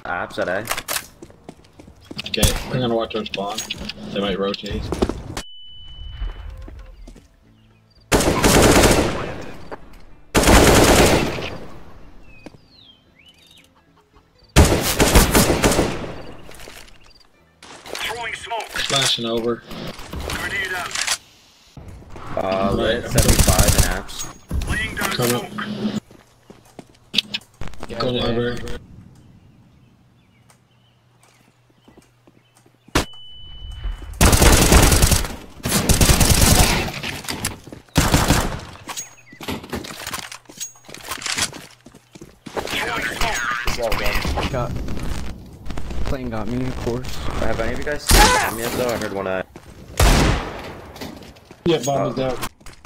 Apps at A. Okay, we're gonna watch our spawn. They might rotate. Throwing smoke. Flashing over. Grenade out. Lit 75 in apps. Laying down Come up. smoke. Go library. Got plane got me, of course. Have any of you guys seen bomb yet though? I heard one Yeah, bomb is out.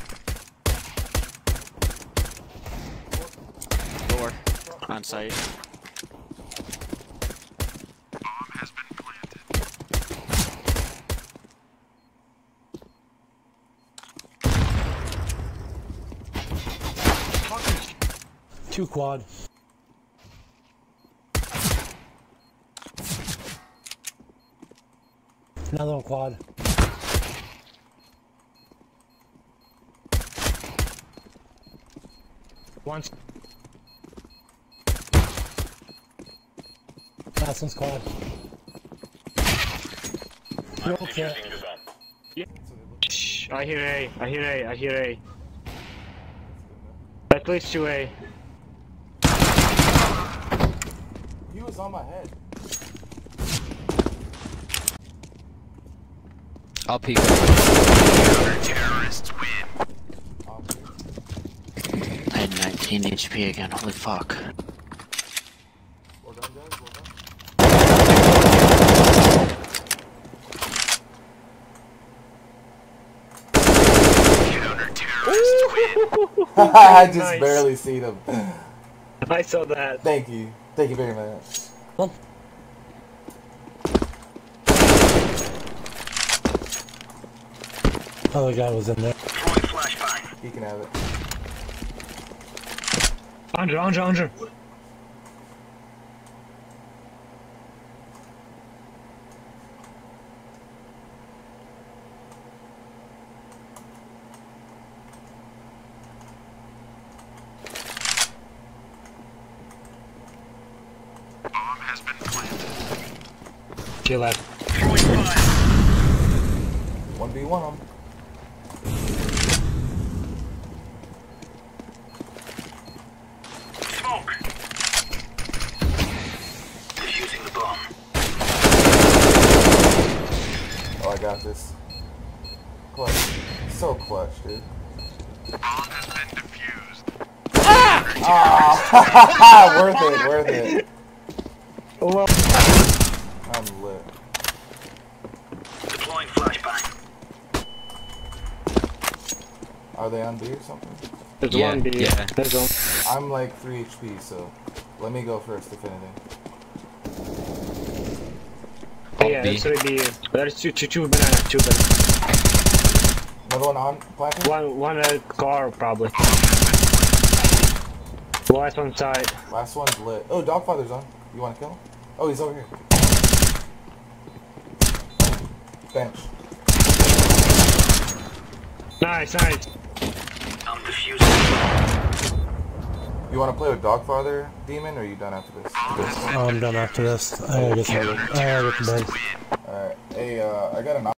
Door. On site. Bomb has been planted. 2 quad. Another one quad. Once. Last one's quad. Okay. Shh, I hear A. I hear A. I hear A. At least 2A. He was on my head. I'll peek. Terrorists win. I had 19 HP again. Holy fuck. Well done, guys. Well done. Counter-terrorists win. I just Nice. barely seen him. I saw that. Thank you. Thank you very much. Other guy was in there. Throwing flashbang. He can have it. Under. Bomb has been planted. Kill that. Throwing fire. 1v1 him. Smoke. Defusing the bomb. Oh, I got this. Clutch. So clutch, dude. Bomb has been defused. Ah! Worth it. Well, I'm lit. Deploying flashbang. Are they on B or something? there's Yeah, one B. yeah. There's one. I'm like 3 HP, so let me go first, if anything. Yeah, B. that's gonna be. There's two bananas. Another one on planting? One car probably. Last one side. Last one's lit. Oh, Dogfather's on. You want to kill him? Oh, he's over here. Bench. Nice. I'm defusing the bomb. You want to play with Dogfather, Demon, or are you done after this? Oh, I'm done after this. I gotta get to bed. Alright. Hey, I got an